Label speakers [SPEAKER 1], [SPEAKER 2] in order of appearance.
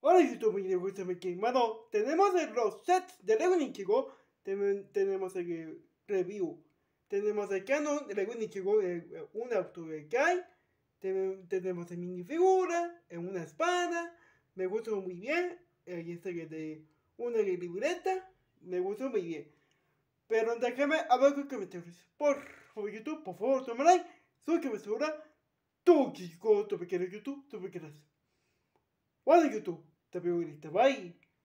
[SPEAKER 1] Hola YouTube, mi gusta aquí. Mano, tenemos los sets de Lego Nichigo. Tenemos el review. Tenemos el canon de Lego Nichigo, un auto de Kai. Tenemos el minifigura, una espada. Me gustó muy bien. Y este de una libreta. Me gustó muy bien. Pero déjame abajo en comentarios. Por favor, YouTube, por favor, toma like. Suscríbete ahora. Tú, Kiko, tú me quieres YouTube, tú me quieres. Hola YouTube, te veo ahorita, bye.